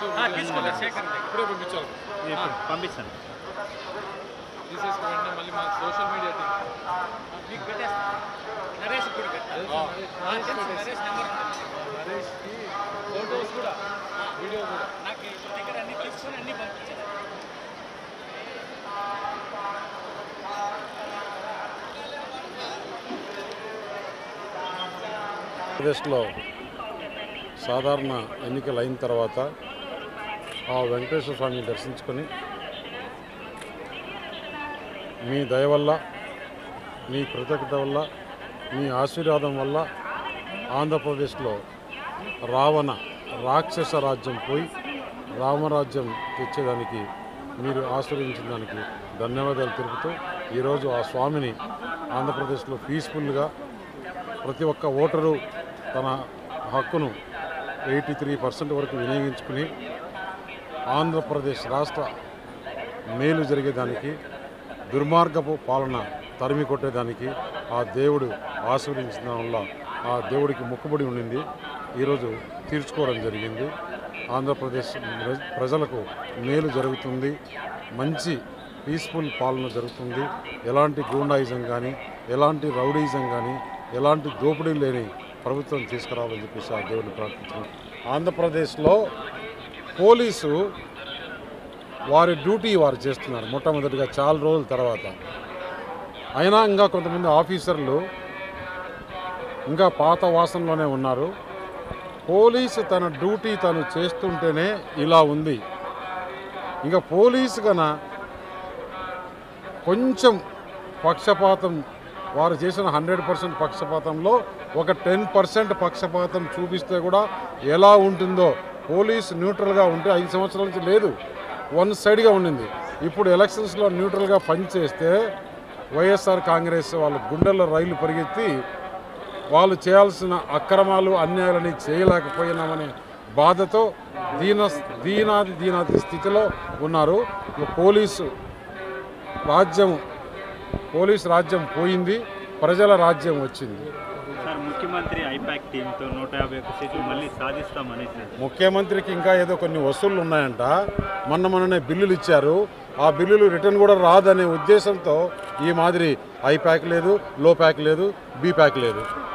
పంపించండి తీసేసుకుంటే మళ్ళీ మా సోషల్ మీడియా నరేష్కి ఫోటోస్ కూడా వీడియో కూడా నాకు దగ్గర అన్ని తీసుకొని అన్ని పంపించాను. ఆంధ్రప్రదేశ్లో సాధారణ ఎన్నికలు అయిన తర్వాత ఆ వెంకటేశ్వర స్వామిని దర్శించుకొని మీ దయ వల్ల, మీ కృతజ్ఞత వల్ల, మీ ఆశీర్వాదం వల్ల ఆంధ్రప్రదేశ్లో రాక్షస రాజ్యం పోయి రామరాజ్యం తెచ్చేదానికి మీరు ఆశీర్వదించిన దానికి ధన్యవాదాలు తెలుపుతూ ఈరోజు ఆ స్వామిని ఆంధ్రప్రదేశ్లో పీస్ఫుల్గా ప్రతి ఒక్క ఓటరు తన హక్కును 83% వరకు వినియోగించుకుని ఆంధ్రప్రదేశ్ రాష్ట్ర మేలు జరిగేదానికి, దుర్మార్గపు పాలన తరిమి కొట్టేదానికి ఆ దేవుడు ఆశీర్వదించడం వల్ల ఆ దేవుడికి మొక్కుబడి ఉండింది. ఈరోజు తీర్చుకోవడం జరిగింది. ఆంధ్రప్రదేశ్ ప్రజలకు మేలు జరుగుతుంది, మంచి పీస్ఫుల్ పాలన జరుగుతుంది. ఎలాంటి గూండాయిజం కానీ, ఎలాంటి రౌడీయిజం కానీ, ఎలాంటి దోపిడీ లేని ప్రభుత్వం తీసుకురావాలని చెప్పేసి ఆ దేవుడిని ప్రార్థించారు. ఆంధ్రప్రదేశ్లో పోలీసు వారి డ్యూటీ వారు చేస్తున్నారు మొట్టమొదటిగా చాలా రోజుల తర్వాత. అయినా ఇంకా కొంతమంది ఆఫీసర్లు ఇంకా పాత వాసనలోనే ఉన్నారు. పోలీసు తన డ్యూటీ తను చేస్తుంటేనే ఇలా ఉంది. ఇంకా పోలీసు కన్నా కొంచెం పక్షపాతం, వారు చేసిన 100% పక్షపాతంలో ఒక 10% పక్షపాతం చూపిస్తే కూడా ఎలా ఉంటుందో, పోలీసు న్యూట్రల్గా ఉంటే 5 సంవత్సరాల నుంచి లేదు, వన్ సైడ్గా ఉండింది. ఇప్పుడు ఎలక్షన్స్లో న్యూట్రల్గా పనిచేస్తే వైఎస్ఆర్ కాంగ్రెస్ వాళ్ళ గుండెల్లో రైలు పరిగెత్తి వాళ్ళు చేయాల్సిన అక్రమాలు అన్యాయాలని చేయలేకపోయినామనే బాధతో దీనాది స్థితిలో ఉన్నారు. పోలీసు రాజ్యం పోయింది, ప్రజల రాజ్యం వచ్చింది. సార్, ముఖ్యమంత్రి ఐపాక్ టీంతో 151 సీట్లు మళ్ళీ సాధిస్తామని ముఖ్యమంత్రికి ఇంకా ఏదో కొన్ని వసూళ్లు ఉన్నాయంట. మొన్ననే బిల్లులు ఇచ్చారు. ఆ బిల్లులు రిటర్న్ కూడా రాదనే ఉద్దేశంతో ఈ మాదిరి ఐపాక్ లేదు, లో ప్యాక్ లేదు, బీ ప్యాక్ లేదు.